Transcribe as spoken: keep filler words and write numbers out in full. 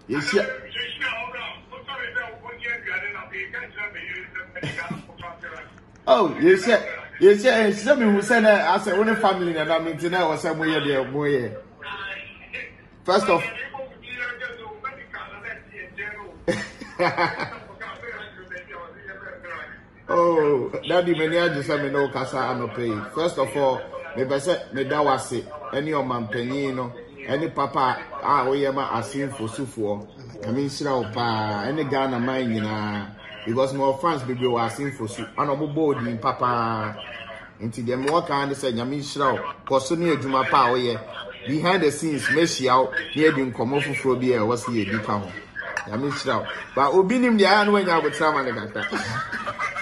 Yes, yeah. Oh, yes, yeah. Yes, yeah. It's not me who said that as a only family and I mean to know what's somewhere there, boy. First of oh, daddy, many I just have no casa no pay. First of all, me bese me da wase any o man penino, any papa ah we ma asin for sufo. I mean sira pa any Ghana man nyina because more fans be we asin for su. Ano bo bold papa. Nti dem work and say nyame sira cause no adwuma pa o ye behind the scenes me hia na edi nkomo foforo bi e wase ye di ka ho. Nyame sira ba obi nim dia na wanya botra ma ne kaka.